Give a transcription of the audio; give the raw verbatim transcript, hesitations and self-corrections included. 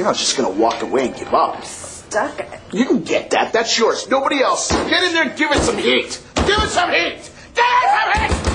I was just going to walk away and give up. Stuck it. You can get that. That's yours. Nobody else. Get in there and give it some heat. Give it some heat. Give it some heat.